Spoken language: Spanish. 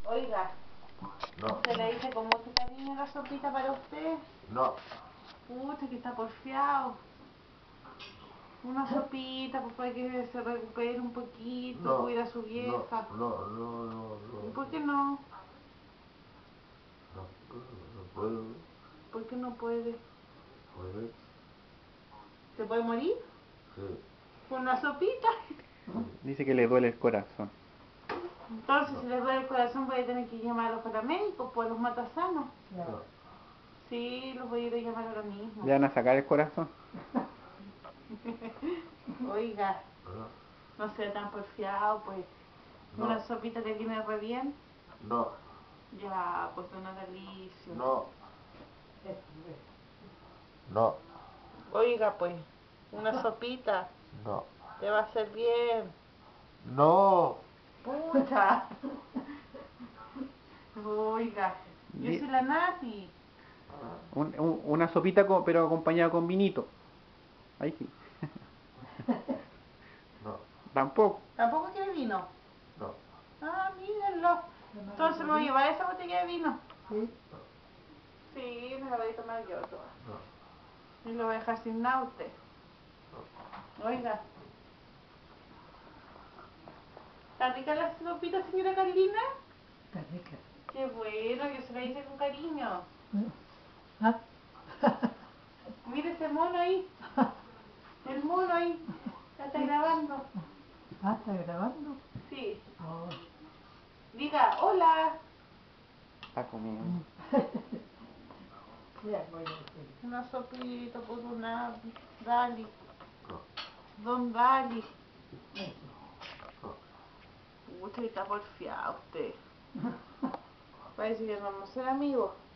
Oiga, No, ¿se le dice con mucho cariño la sopita para usted? no, Pucha, que está porfiado. Una sopita pues, para que se recupere un poquito, no, cuida a su vieja. no, ¿Y por qué no? no puedo, ¿Por qué no puede? puede, ¿Se puede morir? sí, ¿Con una sopita? Dice que le duele el corazón. Entonces, si le duele el corazón, voy a tener que llamar a los paramédicos, pues a los matasanos. no, Sí, los voy a ir a llamar ahora mismo. ¿Le van a sacar el corazón? Oiga, no, no sea tan porfiado, pues. no, Una sopita le viene re bien. no, Ya, pues don Adalicio. no, no, Oiga, pues, una sopita no, te va a hacer bien. no, Pucha. Oiga, yo soy la Nati. Una sopita pero acompañada con vinito. Ahí sí. no, Tampoco. ¿Tampoco quiere vino? no, Ah, mírenlo. Entonces me voy a llevar esa botella de vino. sí, Sí, me la voy a tomar yo toda. no, Y lo voy a dejar sin nada a usted. Oiga. ¿Está rica la sopita, señora Carlina? Está rica. Qué bueno, yo se la hice con cariño. ¿Ah? Mire ese mono ahí. El mono ahí. Ya está grabando. Ah, ¿está grabando? Sí. Oh. Diga, hola. Está comiendo. Ya voy a decir. Una sopita por una Dali. no, Don Dali. no, Usted está porfiado usted. Parece que no vamos a ser amigos.